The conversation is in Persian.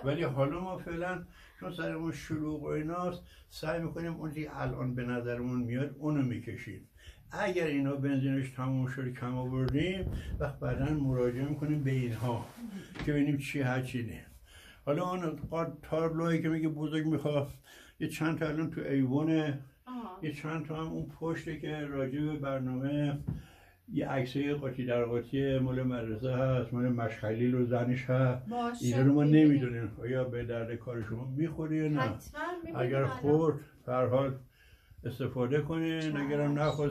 ولی حالا ما فعلا چون سرمون شلوغ و ایناست سعی میکنیم اون که الان به نظرمون میاد اونو میکشیم. اگر اینا بنزینش تموم شد کم آوردیم وقت بعدا مراجعه میکنیم به اینها که ببینیم چی هرچی نه. حالا اون تابلوهایی که میگه بزرگ میخواد یه چند تا الان تو ایوونه، یه چند تا هم اون پشته که راجع به برنامه یه عکسای قاطی در قاطی مال مدرسه هست، مال مشخلیل و زنش هست. اینا رو ما نمیدونیم آیا به درد کار شما میخوری یا نه. اگر خورد به هر حال استفاده کنین، اگرم نخورد